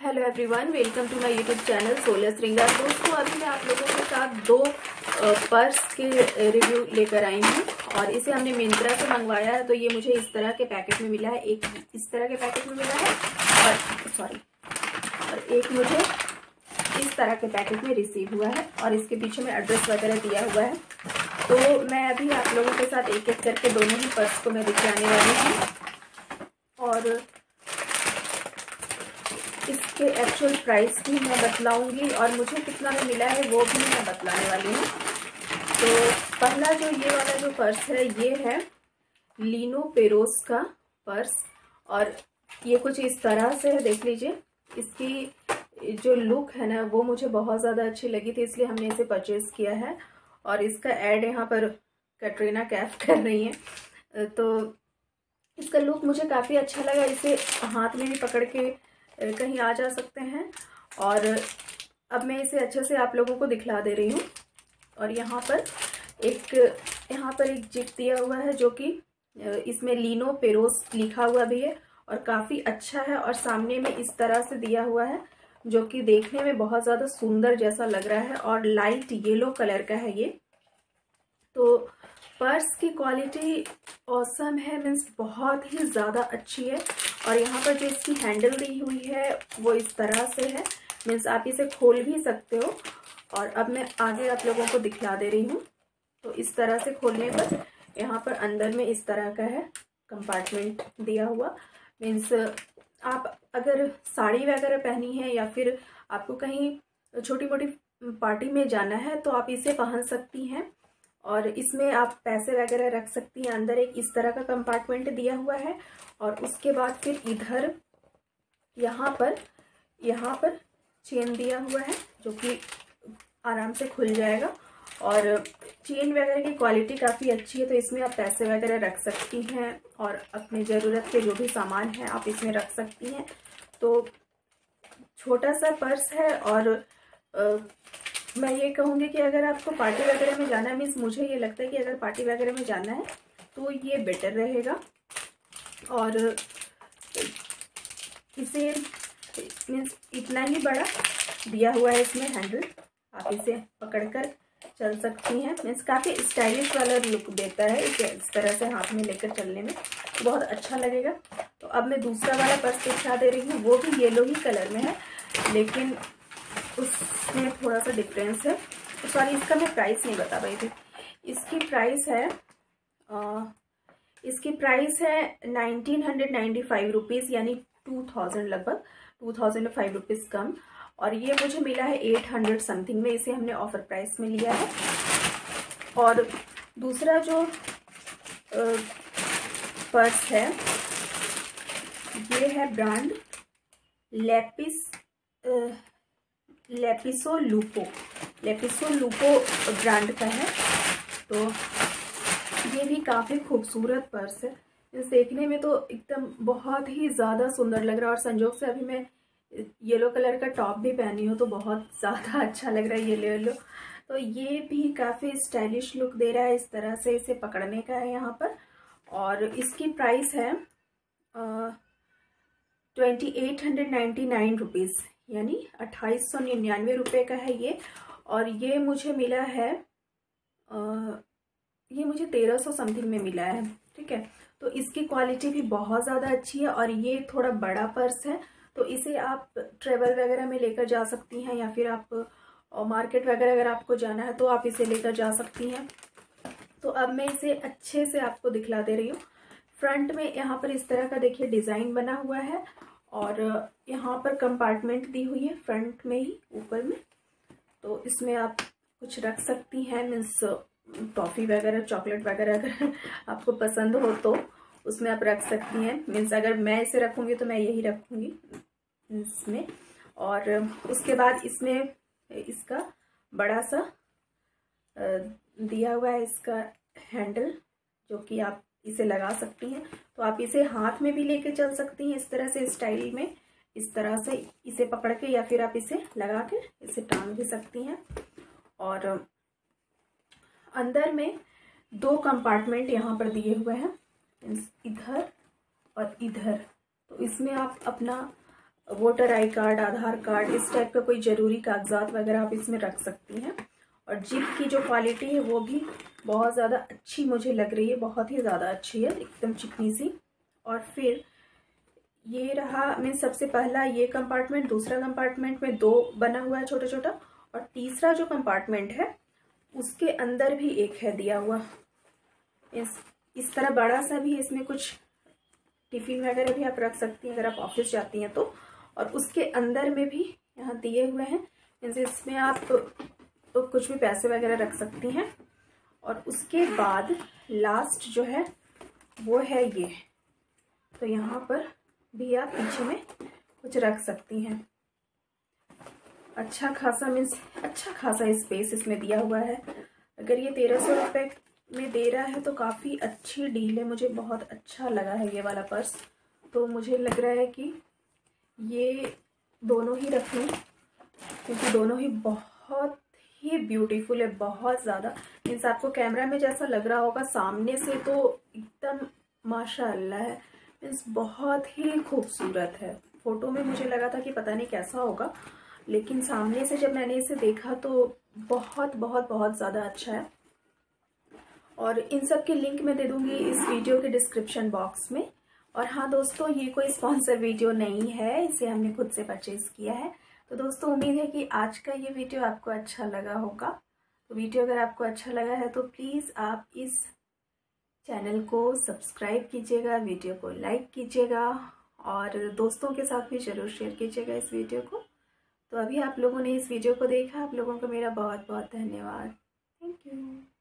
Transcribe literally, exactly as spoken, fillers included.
Hello everyone, welcome to my YouTube channel Solah Shringar. दोस्तों, अभी मैं आप लोगों के साथ दो पर्स के रिव्यू लेकर आई हूँ और इसे हमने मिंत्रा से मंगवाया है। तो ये मुझे इस तरह के पैकेट में मिला है, एक इस तरह के पैकेट में मिला है और सॉरी और एक मुझे इस तरह के पैकेट में रिसीव हुआ है और इसके पीछे में एड्रेस वगैरह दिया हुआ है। तो मैं अभी आप लोगों के साथ एक एक करके दोनों ही पर्स को मैं दिखाने वाली हूँ और इसके एक्चुअल प्राइस भी मैं बतलाऊंगी और मुझे कितना में मिला है वो भी मैं बतलाने वाली हूँ। तो पहला जो ये वाला जो पर्स है ये है लिनो पेरोस का पर्स और ये कुछ इस तरह से है, देख लीजिए। इसकी जो लुक है ना वो मुझे बहुत ज़्यादा अच्छी लगी थी, इसलिए हमने इसे परचेज़ किया है। और इसका ऐड यहाँ पर कैटरीना कैफ कर रही है, तो इसका लुक मुझे काफ़ी अच्छा लगा। इसे हाथ में भी पकड़ के कहीं आ जा सकते हैं और अब मैं इसे अच्छे से आप लोगों को दिखला दे रही हूँ। और यहाँ पर एक यहाँ पर एक जिप दिया हुआ है जो कि इसमें लिनो पेरोस लिखा हुआ भी है और काफ़ी अच्छा है और सामने में इस तरह से दिया हुआ है जो कि देखने में बहुत ज़्यादा सुंदर जैसा लग रहा है और लाइट येलो कलर का है ये। तो पर्स की क्वालिटी ऑसम है, मीन्स बहुत ही ज़्यादा अच्छी है। और यहाँ पर जो इसकी हैंडल दी हुई है वो इस तरह से है, मीन्स आप इसे खोल भी सकते हो। और अब मैं आगे आप लोगों को दिखला दे रही हूँ। तो इस तरह से खोलने पर यहाँ पर अंदर में इस तरह का है कंपार्टमेंट दिया हुआ। मीन्स आप अगर साड़ी वगैरह पहनी है या फिर आपको कहीं छोटी मोटी पार्टी में जाना है तो आप इसे पहन सकती हैं और इसमें आप पैसे वगैरह रख सकती हैं। अंदर एक इस तरह का कंपार्टमेंट दिया हुआ है और उसके बाद फिर इधर यहाँ पर यहाँ पर चेन दिया हुआ है जो कि आराम से खुल जाएगा और चेन वगैरह की क्वालिटी काफ़ी अच्छी है। तो इसमें आप पैसे वगैरह रख सकती हैं और अपने ज़रूरत के जो भी सामान है आप इसमें रख सकती हैं। तो छोटा सा पर्स है और आ, मैं ये कहूँगी कि अगर आपको पार्टी वगैरह में जाना है, मीन्स मुझे ये लगता है कि अगर पार्टी वगैरह में जाना है तो ये बेटर रहेगा। और इसे मीन्स इतना ही बड़ा दिया हुआ है इसमें हैंडल, आप इसे पकड़कर चल सकती हैं। मीन्स काफ़ी स्टाइलिश वाला लुक देता है इसे इस तरह से हाथ में लेकर चलने में, बहुत अच्छा लगेगा। तो अब मैं दूसरा वाला पर्स दिखा दे रही हूँ, वो भी येलो ही कलर में है लेकिन उसमें थोड़ा सा डिफरेंस है। तो सॉरी, इसका मैं प्राइस नहीं बता पाई थी। इसकी प्राइस है आ, इसकी प्राइस है nineteen hundred ninety five rupees, यानी टू थाउजेंड लगभग टू थाउजेंड फाइव रुपीज़ कम। और ये मुझे मिला है एट हंड्रेड समथिंग में, इसे हमने ऑफर प्राइस में लिया है। और दूसरा जो आ, पर्स है ये है ब्रांड लेपिस आ, Lapis O Lupo Lapis O Lupo brand का है। तो ये भी काफ़ी खूबसूरत पर्स है, इस देखने में तो एकदम बहुत ही ज़्यादा सुंदर लग रहा है। और संजोग से अभी मैं येलो कलर का टॉप भी पहनी हूँ तो बहुत ज़्यादा अच्छा लग रहा है येलो येलो। तो ये भी काफ़ी स्टाइलिश लुक दे रहा है, इस तरह से इसे पकड़ने का है यहाँ पर। और इसकी प्राइस है twenty eight hundred ninety nine rupees, यानी अट्ठाईस सौ निन्यानवे रुपये का है ये। और ये मुझे मिला है आ, ये मुझे तेरह सौ समथिंग में मिला है, ठीक है। तो इसकी क्वालिटी भी बहुत ज़्यादा अच्छी है और ये थोड़ा बड़ा पर्स है तो इसे आप ट्रेवल वगैरह में लेकर जा सकती हैं या फिर आप मार्केट वगैरह अगर आपको जाना है तो आप इसे लेकर जा सकती हैं। तो अब मैं इसे अच्छे से आपको दिखला दे रही हूँ। फ्रंट में यहाँ पर इस तरह का देखिए डिज़ाइन बना हुआ है और यहाँ पर कंपार्टमेंट दी हुई है फ्रंट में ही ऊपर में। तो इसमें आप कुछ रख सकती हैं, मीन्स टॉफ़ी वगैरह चॉकलेट वगैरह अगर आपको पसंद हो तो उसमें आप रख सकती हैं। मीन्स अगर मैं इसे रखूँगी तो मैं यही रखूँगी इसमें। और उसके बाद इसमें इसका बड़ा सा दिया हुआ है इसका हैंडल जो कि आप इसे लगा सकती हैं। तो आप इसे हाथ में भी लेके चल सकती हैं इस तरह से स्टाइल में, इस तरह से इसे पकड़ के, या फिर आप इसे लगा के इसे टांग भी सकती हैं। और अंदर में दो कंपार्टमेंट यहाँ पर दिए हुए हैं, इधर और इधर। तो इसमें आप अपना voter I card, Aadhaar card, इस टाइप का कोई ज़रूरी कागजात वगैरह आप इसमें रख सकती हैं। और जिप की जो क्वालिटी है वो भी बहुत ज़्यादा अच्छी मुझे लग रही है, बहुत ही ज़्यादा अच्छी है, एकदम चिकनी सी। और फिर ये रहा, मैं सबसे पहला ये कंपार्टमेंट, दूसरा कंपार्टमेंट में दो बना हुआ है छोटा छोटा, और तीसरा जो कंपार्टमेंट है उसके अंदर भी एक है दिया हुआ। इस इस तरह बड़ा सा भी, इसमें कुछ टिफिन वगैरह भी आप रख सकती हैं अगर आप ऑफिस जाती हैं तो। और उसके अंदर में भी यहाँ दिए हुए हैं, इसमें आप तो कुछ भी पैसे वगैरह रख सकती हैं। और उसके बाद लास्ट जो है वो है ये, तो यहाँ पर भी आप पीछे में कुछ रख सकती हैं। अच्छा खासा मीन्स अच्छा खासा स्पेस इसमें दिया हुआ है। अगर ये तेरह सौ रुपये में दे रहा है तो काफ़ी अच्छी डील है, मुझे बहुत अच्छा लगा है ये वाला पर्स। तो मुझे लग रहा है कि ये दोनों ही रख लूँ, क्योंकि दोनों ही बहुत ही ब्यूटीफुल है, बहुत ज़्यादा। मीन्स आपको कैमरा में जैसा लग रहा होगा, सामने से तो एकदम माशाअल्लाह है, मीन्स बहुत ही खूबसूरत है। फ़ोटो में मुझे लगा था कि पता नहीं कैसा होगा, लेकिन सामने से जब मैंने इसे देखा तो बहुत बहुत बहुत ज़्यादा अच्छा है। और इन सब की लिंक मैं दे दूँगी इस वीडियो के डिस्क्रिप्शन बॉक्स में। और हाँ दोस्तों, ये कोई स्पॉन्सर वीडियो नहीं है, इसे हमने खुद से परचेज़ किया है। तो दोस्तों उम्मीद है कि आज का ये वीडियो आपको अच्छा लगा होगा। तो वीडियो अगर आपको अच्छा लगा है तो प्लीज़ आप इस चैनल को सब्सक्राइब कीजिएगा, वीडियो को लाइक कीजिएगा और दोस्तों के साथ भी ज़रूर शेयर कीजिएगा इस वीडियो को। तो अभी आप लोगों ने इस वीडियो को देखा, आप लोगों को मेरा बहुत बहुत धन्यवाद। Thank you.